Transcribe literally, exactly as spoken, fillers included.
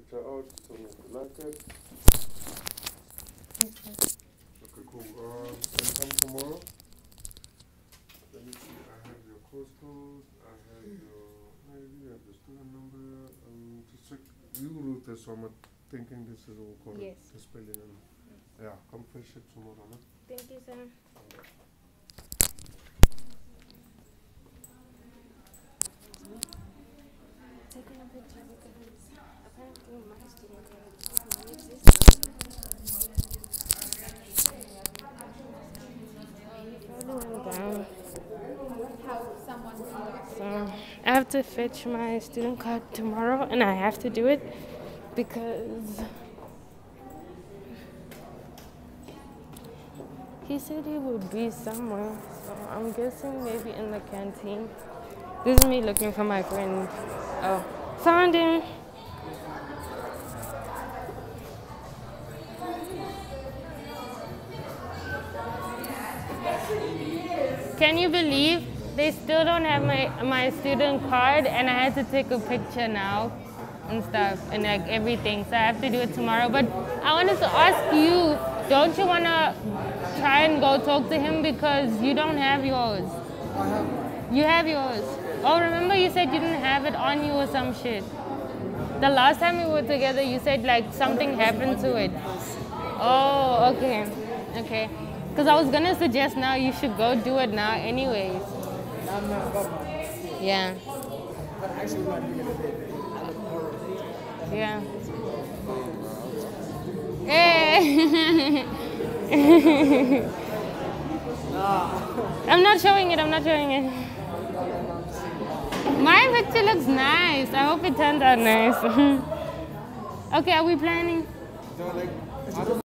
picture out. Tell me if you like it. Okay, cool. Um, can you come tomorrow? Let me see. I have your course code. I have your I have the student number. Um, just check. You wrote this, so I'm thinking this is all correct. Yes. The spelling. And, yeah, come finish it tomorrow, no? Thank you, sir. Taking a picture because apparently my student card exists. Down. So I have to fetch my student card tomorrow, and I have to do it because he said he would be somewhere. So I'm guessing maybe in the canteen. This is me looking for my friend. Oh, found him. Can you believe they still don't have my, my student card, and I had to take a picture now and stuff and like everything, so I have to do it tomorrow. But I wanted to ask you, don't you want to try and go talk to him because you don't have yours? I have. You have yours. Oh, remember you said you didn't have it on you or some shit. The last time we were together, you said like something happened to it. Oh, okay, okay. Because I was gonna suggest now you should go do it now anyways. I'm not about Yeah. But actually, when I do get a date, I look horrible. Yeah. Hey. I'm not showing it, I'm not showing it. My picture looks nice. I hope it turns out nice. Okay, are we planning? So, like,